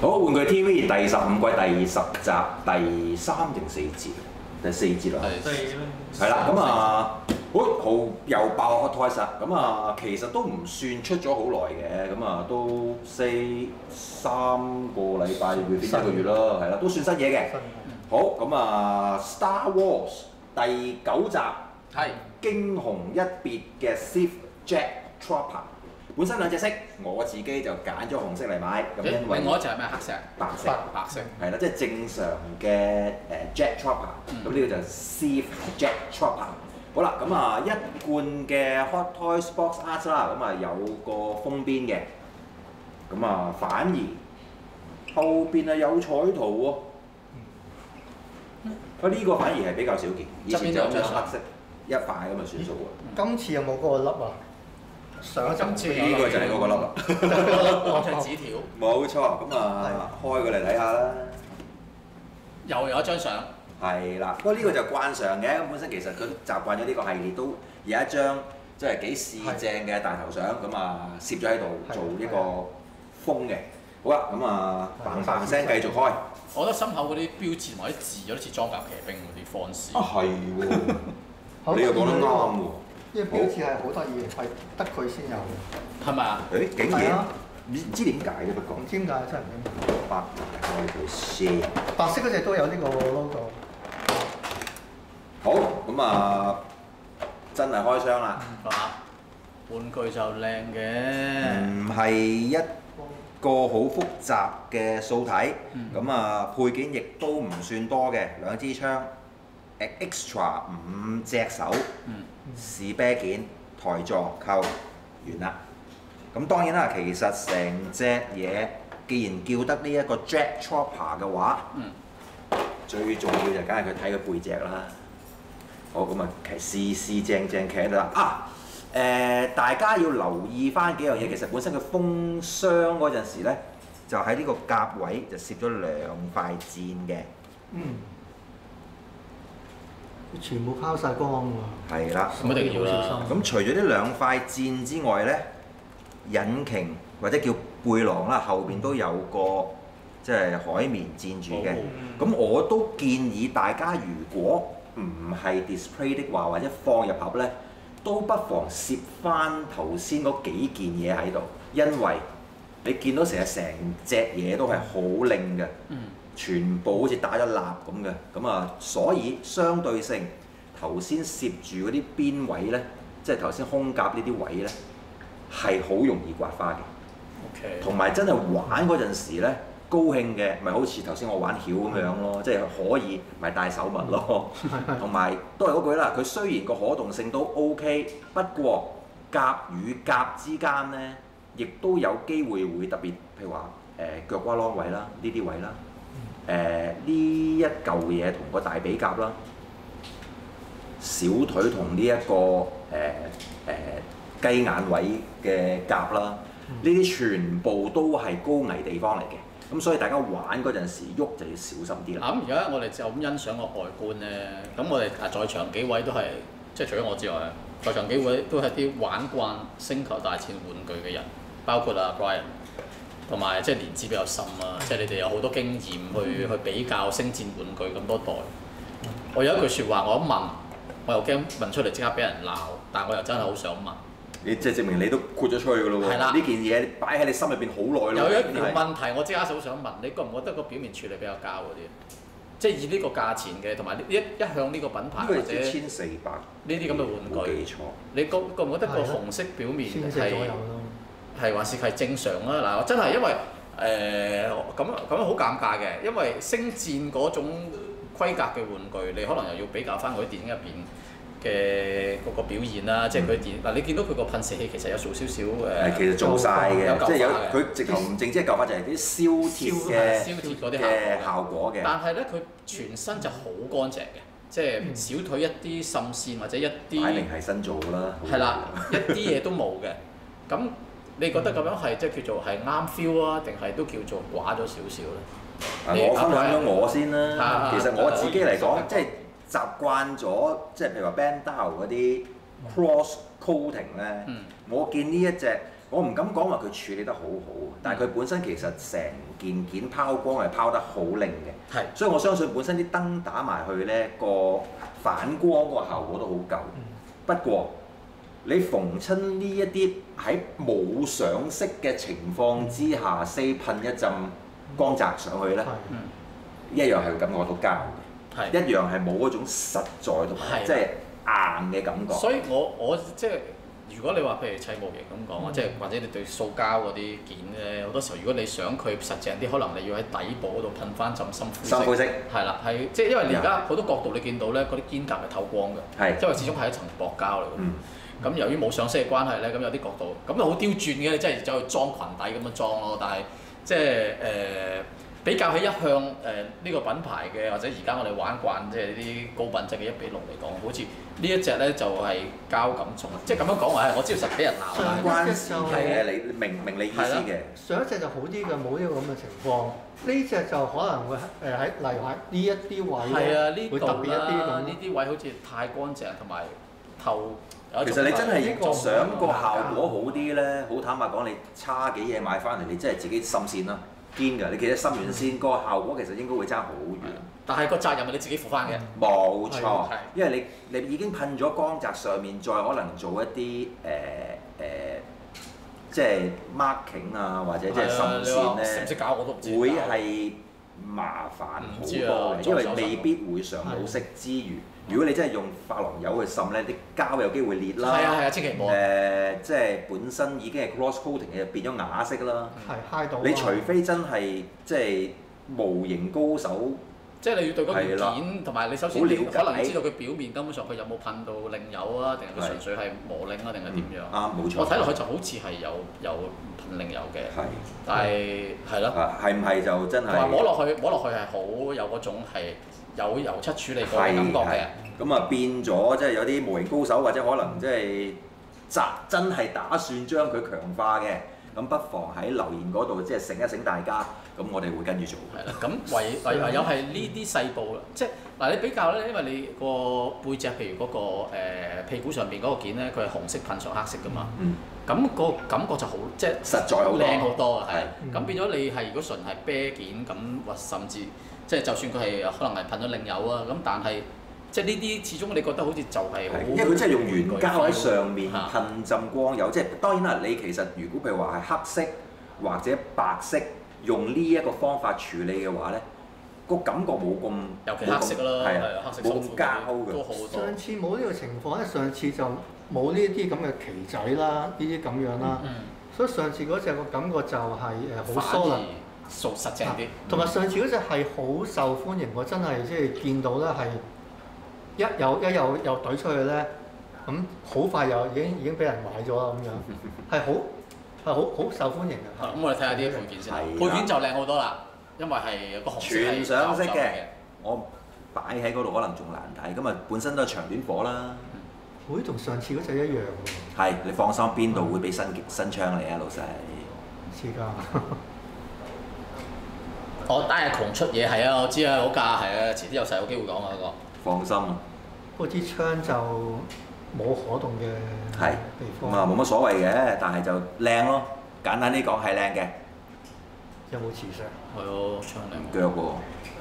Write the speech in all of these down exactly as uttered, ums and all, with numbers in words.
好，玩具 T V 第十五季第十集第三定四節，第四節啦。係啦，咁啊，好好又爆 Hot Toys 啦。咁啊，其實都唔算出咗好耐嘅，咁啊都四三個禮拜變一個月啦，係啦，都算新嘢嘅。好，咁啊，Star Wars 第九集係驚鴻一瞥嘅 Sith Jet Trooper。本身兩隻色，我自己就揀咗紅色嚟買，咁因為另外一隻係咩？黑色、 白色、 白色， 係啦，即係正常嘅誒 Jet Trooper，咁呢個就 Sith Jet Trooper。好啦，咁啊一貫嘅 Hot Toys Box Art 啦，咁啊有個封邊嘅，咁啊反而後邊啊有彩圖喎。啊呢個反而係比較少見，以前就有黑色一塊咁就算數喎。 今次有冇嗰個粒啊？上一今次呢個就係嗰個粒啦。 嗰張紙條。 冇錯，咁啊開過嚟睇下啦。 又有一張相。 係啦，不過呢個就慣常嘅，咁本身其實佢習慣咗呢個系列都有一張即係幾市正嘅大頭相，咁啊攝咗喺度做一個封嘅。好啦，咁啊嘭嘭聲繼續開。 我覺得心口嗰啲標誌或者字有啲似裝甲騎兵嗰啲方式。 啊係喎，你又講得啱喎。 呢個標誌係好得意嘅，係得佢先有嘅。 係咪啊？ 誒竟然唔知點解嘅不過。 唔知點解真係唔明。 白開佢先。 白色嗰隻都有呢個 logo。 好，咁啊真係開箱啦。 係嘛？玩具就靚嘅。 唔係一個好複雜嘅素體，咁啊配件亦都唔算多嘅，兩支槍 ，extra 五隻手，士啤件，台座扣完啦。咁當然啦，其實成隻嘢既然叫得呢一個 Jet Trooper 嘅話，最重要就梗係佢睇個背脊啦。好，咁啊，試試正正企喺度啦啊！誒、呃，大家要留意翻幾樣嘢，其實本身佢封箱嗰陣時咧，就喺呢個夾位就攝咗兩塊箭嘅。 嗯。全部拋晒光喎。 係啦。 咁一定要啦。 咁除咗呢兩塊箭之外咧，引擎或者叫背囊啦，後邊都有個即係海綿墊住嘅。咁、嗯、我都建議大家，如果唔係 display 的話，或者放入盒咧，都不妨攝翻頭先嗰幾件嘢喺度，因為你見到成日成隻嘢都係好靚嘅，嗯、全部好似打咗蠟咁嘅，咁啊，所以相對性頭先攝住嗰啲邊位咧，即係頭先空夾呢啲位咧，係好容易刮花嘅。 OK。同埋真係玩嗰陣時咧。高興嘅，咪好似頭先我玩曉咁樣咯，即係可以咪戴手襪咯，同埋都係嗰句啦。佢雖然個可動性都 OK， 不過甲與甲之間咧，亦都有機會會特別，譬如話誒、呃、腳瓜啷位啦，呢啲位啦，誒呢一嚿嘢同個大髀甲啦，小腿同呢一個誒誒、呃呃、雞眼位嘅甲啦，呢啲全部都係高危地方嚟嘅。咁所以大家玩嗰陣時喐就要小心啲啦。 咁而家我哋就咁欣賞個外觀咧，咁我哋啊在場幾位都係即係除咗我之外，在場幾位都係啲玩慣星球大戰玩具嘅人，包括啊 Brian， 同埋即係年資比較深啊，即係你哋有好多經驗去去比較星戰玩具咁多代。我有一句説話我一問，我又驚問出嚟即刻俾人鬧，但我又真係好想問。 你即係證明你都豁咗出去㗎咯喎！呢件嘢擺喺你心入邊好耐咯。 有一條問題，我即刻好想問，你覺唔覺得個表面處理比較膠嗰啲？即係以呢個價錢嘅，同埋呢一一向呢個品牌或者一千四百呢啲咁嘅玩具， 冇記錯。 你覺覺唔覺得個紅色表面係係還是係正常啊？嗱，我真係因為誒咁咁樣好尷尬嘅，因為星戰嗰種規格嘅玩具，你可能又要比較翻嗰啲電影入邊嘅嗰個表現啦，即係佢電嗱，你見到佢個噴射器其實有做少少誒， 其實做晒嘅，即係有佢直頭唔淨止係舊化，就係啲燒鐵嘅燒鐵嗰啲嘅效果嘅。 但係咧，佢全身就好乾淨嘅，即係小腿一啲滲線或者一啲， 擺明係新做啦。 係啦，一啲嘢都冇嘅。咁你覺得咁樣係即係叫做係啱 feel 啊，定係都叫做寡咗少少咧？ 我分享咗我先啦。其實我自己嚟講，即係。習慣咗即係譬如話 Bandau 嗰啲 cross coating 咧，嗯、我見呢一隻我唔敢講話佢處理得好好，但係佢本身其實成件件拋光係拋得好靚嘅。 係， 所以我相信本身啲燈打埋去咧，個反光個效果都好夠。不過你逢親呢一啲喺冇上色嘅情況之下，say 噴一陣光澤上去咧，一樣係會感覺到膠嘅，一樣係冇嗰種實在同埋即係硬嘅感覺。 所以我我即係如果你話譬如砌模型咁講啊，即係或者你對塑膠嗰啲件咧，好多時候如果你想佢實淨啲，可能你要喺底部嗰度噴翻浸深灰色。 深灰色。 係啦，係即係因為你而家好多角度你見到咧，嗰啲肩胛係透光嘅， 係， 因為始終係一層薄膠嚟嘅。咁由於冇上色嘅關係咧，咁有啲角度咁就好刁鑽嘅，你真係走去裝裙底咁樣裝咯。但係即係誒、呃、比較起一向誒呢、呃呢個品牌嘅，或者而家我哋玩慣即係啲高品質嘅一比六嚟講，好似呢一隻咧就係、是、膠感重，即係咁樣講話，我知道實俾人鬧啦。 關事嘅，你明明你意思嘅。 上一隻就好啲嘅，冇呢個咁嘅情況。呢隻就可能會誒喺例如喺呢一啲位咧，會特別一啲咁。 呢啲位好似太乾淨同埋透。 其實你真係想個效果好啲咧，好坦白講，你差幾嘢買翻嚟，你真係自己滲線啦，堅㗎。你記得滲完線個效果其實應該會爭好遠。 但係個責任係你自己負翻嘅。 冇錯，因為你你已經噴咗光澤上面，再可能做一啲誒誒，即係 marking 啊，或者即係滲線咧， 識唔識搞我都唔知。 會係麻煩好多嘅，因為未必會上到色之餘。如果你真係用珐琅油去滲咧，啲膠有機會裂啦。 係啊係啊，千祈唔好。 誒，即係本身已經係 gloss coating 嘅，變咗啞色啦。 係揩到。 你除非真係即係模型高手， 即係你要對嗰件件，同埋你首先你可能知道佢表面根本上佢有冇噴到另油啊，定係佢純粹係磨令啊，定係點樣？ 啱，冇錯。 我睇落去就好似係有有噴另油嘅。係。但係係咯。 係唔係就真係？ 同埋摸落去，摸落去係好有嗰種係有油漆處理過嘅感覺嘅。 咁啊變咗，即係有啲模型高手或者可能即係真真係打算將佢強化嘅，咁不妨喺留言嗰度即係醒一醒大家，咁我哋會跟住做。 係啦，咁唯唯唯有係呢啲細部啦，即係嗱你比較咧，因為你個背脊譬如嗰、嗰個、呃、屁股上邊嗰個件咧，佢係紅色噴上黑色噶嘛，咁、嗯、個感覺就好即係實在好靚好多啊，係。咁、 嗯、 變咗你係如果純係啤件咁，或甚至即係就算佢係可能係噴咗另油啊，咁但係。即係呢啲始終你覺得好似就係好， 因為佢真係用原膠喺上面噴浸光油，即係當然啦。你其實如果譬如話係黑色或者白色，用呢一個方法處理嘅話咧，個感覺冇咁， 尤其黑色啦，係啊，黑色冇咁膠嘅。 上次冇呢個情況咧，上次就冇呢啲咁嘅旗仔啦，呢啲咁樣啦。嗯、所以上次嗰隻個感覺就係誒好疏離， 熟實淨啲。 同埋上次嗰隻係好受歡迎，我真係即係見到咧係。一有一有有隊出去咧，咁好快又已經已經俾人買咗啦咁樣，係好係好好受歡迎嘅。 咁我哋睇下啲配件先，配件就靚好多啦，因為係個紅色全上色嘅，我擺喺嗰度可能仲難睇，咁啊本身都係長短火啦。 會同上次嗰隻一樣喎。 係，你放心，邊度會俾新新槍你啊，老細？ 似㗎。 我單日窮出嘢係啊，我知啊，好價係啊，遲啲有細有機會講啊嗰個。 放心啊！ 嗰支槍就冇可動嘅地方。 咁啊冇乜所謂嘅，但係就靚咯。簡單啲講係靚嘅。 有冇磁石？ 係咯，槍靚。 腳喎。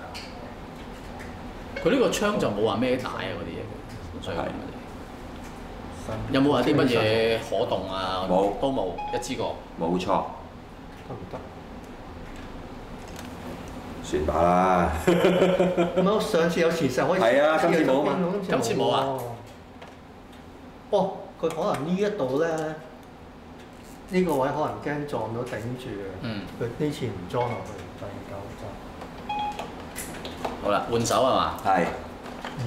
佢呢個槍就冇話咩帶啊嗰啲嘢，所以有冇話啲乜嘢可動啊？ 冇， 都冇一支過。 冇錯。 得唔得？ 算吧啦。 唔係，我上次有磁石可以。 係啊，今次冇啊。 今次冇啊。 哦，佢可能呢一度咧，呢個位可能驚撞到頂住嘅。嗯。佢呢次唔裝落去，第九就。 好啦，換手係嘛？ 係。 嗯。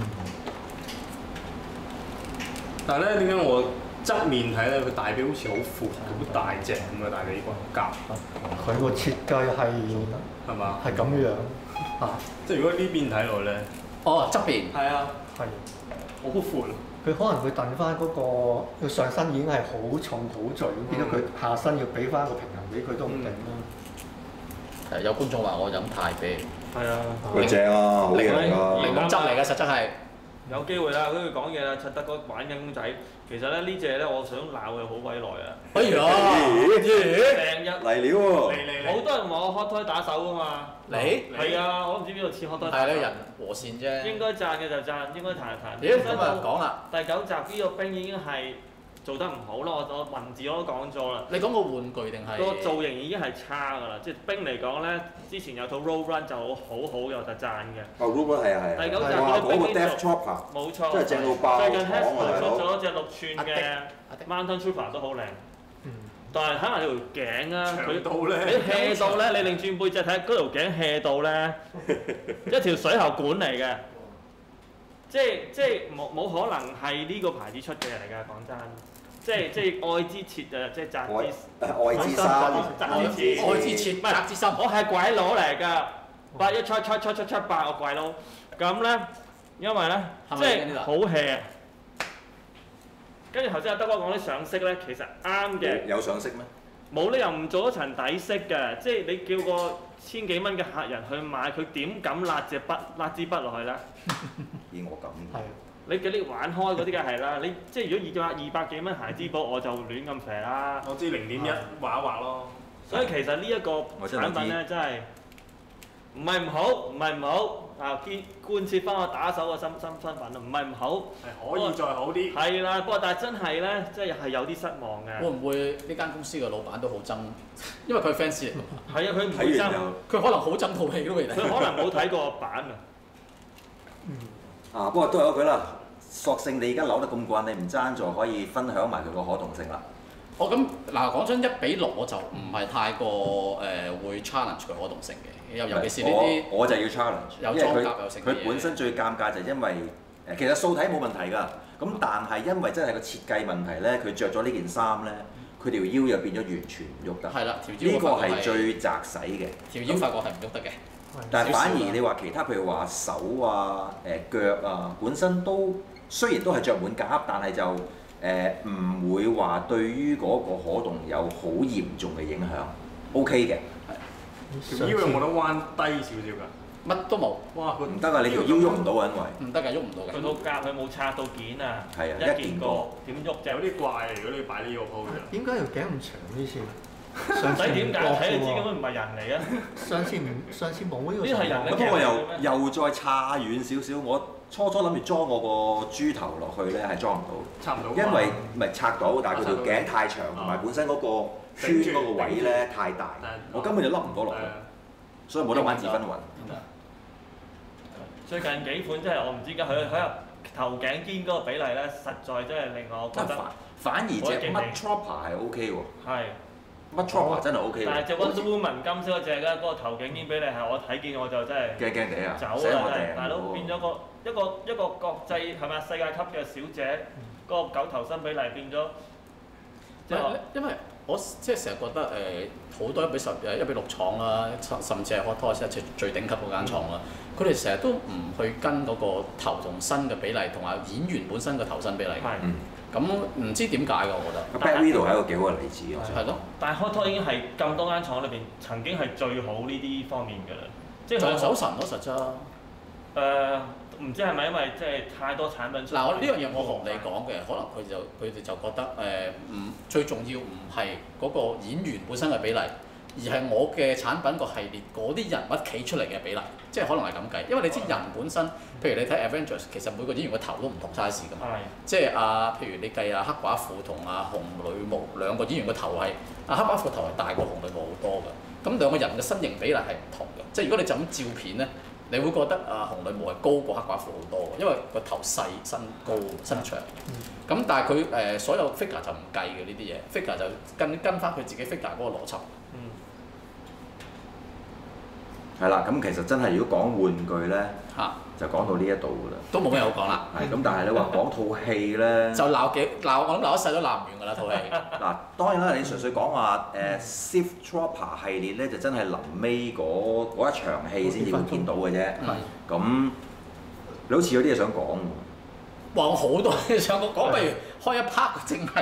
但係咧，點解我側面睇咧，佢大髀好似好闊、好大隻咁嘅大髀骨夾？ 佢個設計係。 係嘛？ 係咁樣嚇， 即係如果呢邊睇落咧， 哦側邊係啊， 係好闊。 佢可能會揼翻嗰個，佢上身已經係好重好聚，變咗佢下身要俾翻個平衡俾佢都唔定啦。 係有觀眾話我飲太啤， 係啊， 佢正啊，好靚啊， 檸檬汁嚟嘅實質係。 有機會啦，跟住講嘢啦，柒德哥玩緊公仔。其實咧呢只咧，我想鬧佢好鬼耐啊！ 哎呀， 成日嚟料喎！ 嚟嚟嚟， 好多人話我 hot toy 打手噶嘛。 你係啊，我唔知邊度似 hot toy 打手。 係咧，人和善啫。 應該讚嘅就讚，應該彈就彈。 屌咁啊講啦， 第九集呢個兵已經係做得唔好啦，我我文字我都講咗啦。 你講個玩具定係個造型已經係差㗎啦，即係兵嚟講咧，之前有套 Road Run 就好好有得讚嘅。 哦 r o b o 係啊係啊。 第九集哇！ 嘅嗰個兵 Death Chopper 冇錯。 真係正到爆最近講 Hasbro 啊大佬出咗隻六寸嘅 Mountain Trooper 都好靚，但係睇埋條頸啊，佢長度咧， 你 hea 到咧，你擰轉背脊睇嗰條頸 hea 到咧，一條水喉管嚟嘅，即係即係冇冇可能係呢個牌子出嘅嚟㗎，講真，即係即係愛之切啊，即係澤之愛之山， 澤之切， 愛之切， 唔係澤之心。 我係鬼佬嚟㗎，八一七七七七七八我鬼佬，咁咧因為咧即係好 hea。跟住頭先阿德哥講啲上色咧，其實啱嘅。 有上色咩？ 冇理由唔做一層底色嘅，即係你叫個千幾蚊嘅客人去買，佢點敢揦隻筆揦支筆落去咧？ 咦，我咁。 係。 你叫你玩開嗰啲梗係啦，你即係如果二百二百幾蚊孩之寶，我就亂咁肥啦。 我知零點一畫一畫咯。 所以其實呢一個產品咧，真係唔係唔好，唔係唔好。啊！貫貫徹翻我打手嘅身身身份啊，唔係唔好， 係可以再好啲。 係啦，不過但係真係咧，即係係有啲失望嘅。 會唔會呢間公司嘅老闆都好憎？因為佢係 fans 嚟㗎嘛。 係啊，佢唔會憎， 佢可能好憎套戲都未睇。 佢可能冇睇過版啊。 啊，不過都係嗰句啦，索性你而家扭得咁慣，你唔爭在可以分享埋佢個可動性啦。 哦，咁嗱，講真，一比六我就唔係太過誒、呃、會 challenge 佢可動性嘅，尤尤其是呢啲我我就要 challenge， 有因為佢裝甲有成佢本身最尷尬就係因為誒其實素體冇問題㗎，咁但係因為真係個設計問題咧，佢着咗呢件衫咧，佢條腰又變咗完全唔喐得。 係啦，條腰呢個係最擲使嘅。 條腰發覺係唔喐得嘅。 但係反而你話其他譬如話手啊、誒腳啊，本身都雖然都係着滿甲，但係就誒唔、呃、會話對於嗰個可動有好嚴重嘅影響 ，OK 嘅。 條腰有冇得彎低少少㗎？ 乜都冇。 哇！佢唔得啊！你條腰喐唔到啊，因為唔得㗎，喐唔到嘅。 佢到甲佢冇拆到件啊， 係啊一件一件過過點喐有啫？ 啲怪，如果你擺呢個 pose。 點解條頸咁長呢次？ 唔使點解睇你知根本唔係人嚟嘅。 上次唔上次冇呢個呢係人嚟咁不過又又再差遠少少，我初初諗住裝我個豬頭落去咧，係裝唔到， 插唔到。 因為唔係拆到，但係佢條頸太長，同埋本身嗰個圈嗰個位咧太大，我根本就笠唔到落去，所以冇得玩自分雲。 最近幾款真係我唔知㗎，佢佢頭頸肩嗰個比例咧，實在真係令我覺得反而隻 Mud Chopper 係 OK 喎。 係。 Mud Chopper 真係 OK 喎。 但係隻 Wonder Woman 金色嗰隻咧，嗰個頭頸肩比例係我睇見我就真係驚驚地啊！ 走啦真係，大佬變咗個一個一個國際係咪世界級嘅小姐，嗰個九頭身比例變咗。即係因為我即係成日覺得誒好、呃、多一比十誒一比六廠啦，甚至係 Hot Toys 最最頂級嗰間廠啦，佢哋成日都唔去跟嗰個頭同身嘅比例，同埋演員本身嘅頭身比例。係。咁唔知點解㗎？我覺得。 Black Widow 係一個幾好嘅例子啊。 係咯。 但係 Hot Toys 已經係咁多間廠裏邊曾經係最好呢啲方面㗎啦，即係就手神咯，實質。 誒唔知係咪因為即係太多產品出？ 嗱，我呢樣嘢我同你講嘅，可能佢就佢哋就覺得誒唔最重要唔係嗰個演員本身嘅比例，而係我嘅產品個系列嗰啲人物企出嚟嘅比例，即係可能係咁計。因為你知人本身，譬如你睇 Avengers，其實每個演員個頭都唔同 size 㗎嘛。即係啊，譬如你計啊黑寡婦同啊紅女巫兩個演員個頭係啊黑寡婦頭係大過紅女巫好多㗎。咁兩個人嘅身形比例係唔同嘅。即係如果你就咁照片咧，你會覺得啊紅女巫係高過黑寡婦好多嘅，因為個頭細、身高、身長。咁、嗯、但係佢誒所有 figure 就唔計嘅呢啲嘢 ，figure 就跟跟翻佢自己 figure 嗰個邏輯。 嗯。 係啦，咁其實真係如果講玩具咧， 嚇就講到呢一度㗎啦。 都冇咩好講啦。 係咁，但係你話講套戲咧， 就鬧幾鬧，我諗鬧一世都鬧唔完㗎啦套戲。 嗱，當然啦，你純粹講話誒 Sith Trooper 系列咧，就真係臨尾嗰嗰一場戲先至會見到嘅啫。係。咁你好似有啲嘢想講喎。 哇！我好多嘢想講，講不如開一 part 淨係。 淨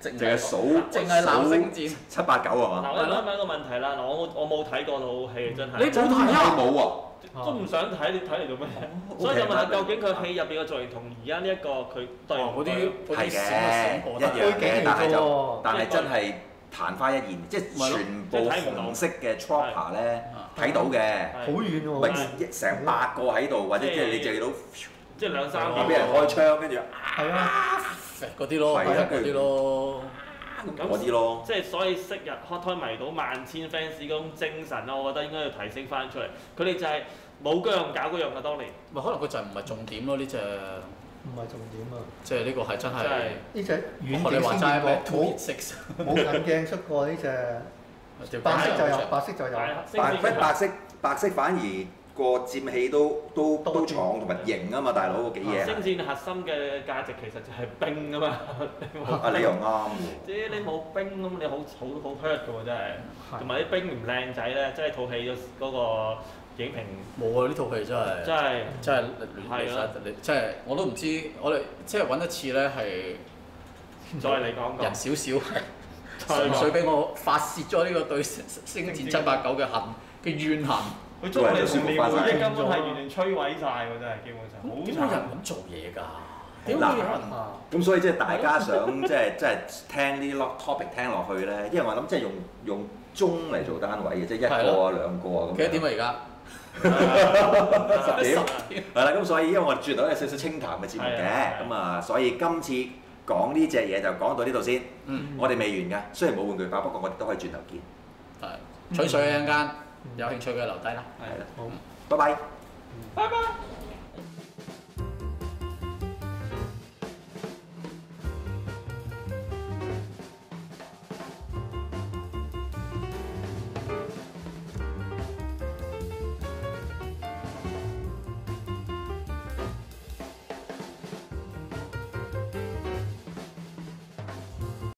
淨淨係數淨係鬧星戰。 七八九係嘛？ 嗱，我諗緊一個問題啦，嗱，我我冇睇過套戲真係。 你冇睇啊？ 冇喎。 都唔想睇，你睇嚟做咩？所以就問下究竟佢戲入邊嘅造型同而家呢一個佢對嗰啲嗰係啲閃嘅， 閃過一樣嘅，但係就但係係真係曇花一現，即係全部紅色嘅 chopper 咧睇到嘅， 好遠喎， 咪成百個喺度，或者即係你見到即係兩三個俾人開槍，跟住係啊， 嗰啲咯， 係啊嗰啲咯。 嗰啲咯。 即係所以昔日開胎迷倒萬千 fans 嗰種精神咯，我覺得應該要提升翻出嚟。佢哋就係冇嗰樣搞嗰樣嘅當年。 咪可能佢就唔係重點咯，呢只唔係重點啊！ 即係呢個係真係。 呢隻遠學你話景先齋咩見過，冇 Six 冇近鏡出過呢隻，白色就有，白色就有。 白色白色白色反而個佔氣都都都重同埋型啊嘛，大佬幾嘢。 星戰核心嘅價值其實就係兵啊嘛。 啊，你又啱喎。 即係你冇兵咁，你好好好 hurt 嘅喎，真係。同埋啲兵唔靚仔咧，即係套戲嗰個影評冇啊！呢套戲真係真係真係亂亂你真係我都唔知，我哋即係揾一次咧係再嚟講講人少少係純粹俾我發泄咗呢個對星戰七八九嘅恨嘅怨恨。 佢將我哋童年回憶根本係完全摧毀晒喎，真係基本上。 點解有人咁做嘢㗎？點嗱會有人？ 咁所以即係大家想即係即係聽啲 topic 聽落去咧，因為我諗即係用用鐘嚟做單位嘅，即係一個啊兩個啊咁。 幾多點啊而家？ 十點。係啦，咁所以因為我哋轉到有少少清談嘅節目嘅，咁啊，所以今次講呢隻嘢就講到呢度先。我哋未完㗎，雖然冇玩具化，不過我哋都可以轉頭見。 係吹水一陣間，有興趣嘅留低啦。 係啦， 好， 拜拜。 拜拜。